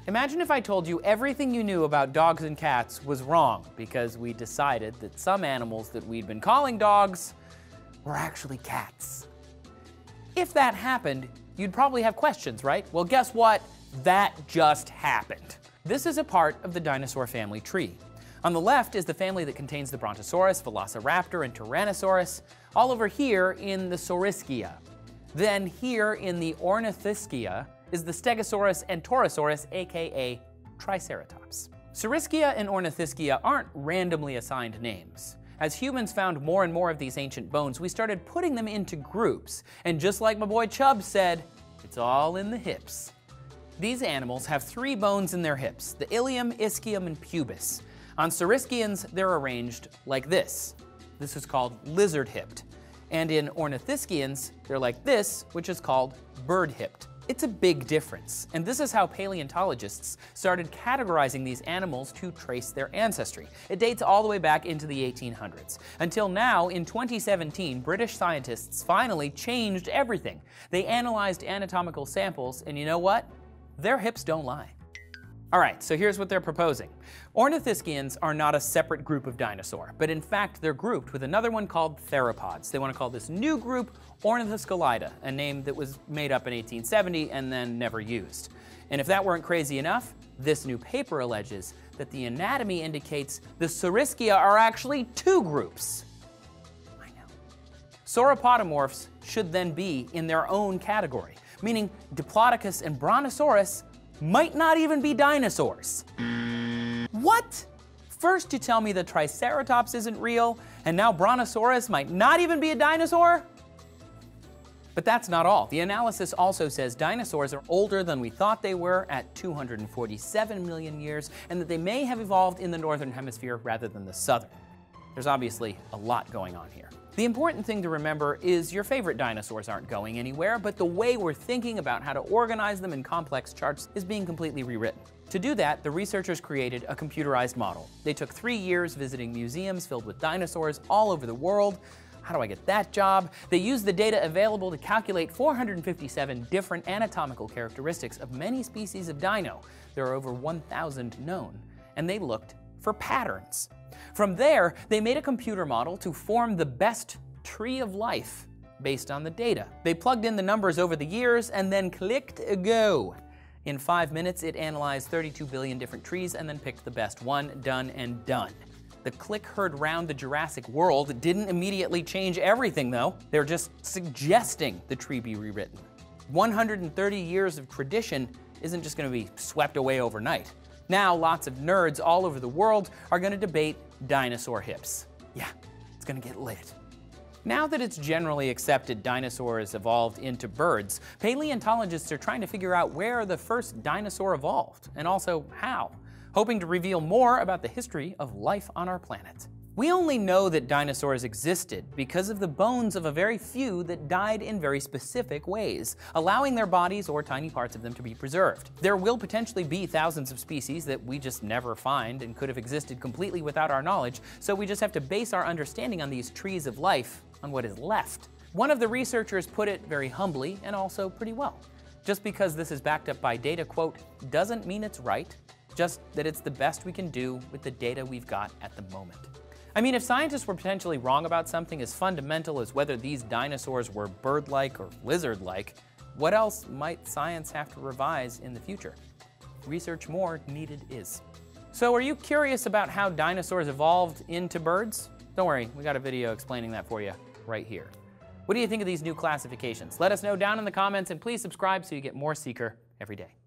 Imagine if I told you everything you knew about dogs and cats was wrong because we decided that some animals that we'd been calling dogs were actually cats. If that happened, you'd probably have questions, right? Well, guess what? That just happened. This is a part of the dinosaur family tree. On the left is the family that contains the Brontosaurus, Velociraptor, and Tyrannosaurus, all over here in the Saurischia. Then here in the Ornithischia is the Stegosaurus and Torosaurus, aka Triceratops. Saurischia and Ornithischia aren't randomly assigned names. As humans found more and more of these ancient bones, we started putting them into groups. And just like my boy Chubb said, it's all in the hips. These animals have 3 bones in their hips, the ilium, ischium, and pubis. On Saurischians, they're arranged like this. This is called lizard-hipped. And in Ornithischians, they're like this, which is called bird-hipped. It's a big difference, and this is how paleontologists started categorizing these animals to trace their ancestry. It dates all the way back into the 1800s. Until now, in 2017, British scientists finally changed everything. They analyzed anatomical samples, and you know what? Their hips don't lie. All right, so here's what they're proposing. Ornithischians are not a separate group of dinosaur, but in fact they're grouped with another one called theropods. They want to call this new group Ornithoscelida, a name that was made up in 1870 and then never used. And if that weren't crazy enough, this new paper alleges that the anatomy indicates the Saurischia are actually 2 groups. I know. Sauropodomorphs should then be in their own category, meaning Diplodocus and Brontosaurus might not even be dinosaurs. What? First you tell me the Triceratops isn't real, and now Brontosaurus might not even be a dinosaur? But that's not all. The analysis also says dinosaurs are older than we thought they were at 247 million years, and that they may have evolved in the northern hemisphere rather than the southern. There's obviously a lot going on here. The important thing to remember is your favorite dinosaurs aren't going anywhere, but the way we're thinking about how to organize them in complex charts is being completely rewritten. To do that, the researchers created a computerized model. They took 3 years visiting museums filled with dinosaurs all over the world. How do I get that job? They used the data available to calculate 457 different anatomical characteristics of many species of dino. There are over 1,000 known, and they looked for patterns. From there, they made a computer model to form the best tree of life based on the data. They plugged in the numbers over the years and then clicked go. In 5 minutes, it analyzed 32 billion different trees and then picked the best one, done and done. The click heard round the Jurassic world didn't immediately change everything though. They're just suggesting the tree be rewritten. 130 years of tradition isn't just gonna be swept away overnight. Now, lots of nerds all over the world are gonna debate dinosaur hips. Yeah, it's gonna get lit. Now that it's generally accepted dinosaurs evolved into birds, paleontologists are trying to figure out where the first dinosaur evolved, and also how, hoping to reveal more about the history of life on our planet. We only know that dinosaurs existed because of the bones of a very few that died in very specific ways, allowing their bodies or tiny parts of them to be preserved. There will potentially be thousands of species that we just never find and could have existed completely without our knowledge, so we just have to base our understanding on these trees of life on what is left. One of the researchers put it very humbly and also pretty well. Just because this is backed up by data, quote, doesn't mean it's right, just that it's the best we can do with the data we've got at the moment. I mean, if scientists were potentially wrong about something as fundamental as whether these dinosaurs were bird-like or lizard-like, what else might science have to revise in the future? Research more needed is. So are you curious about how dinosaurs evolved into birds? Don't worry, we got a video explaining that for you right here. What do you think of these new classifications? Let us know down in the comments, and please subscribe so you get more Seeker every day.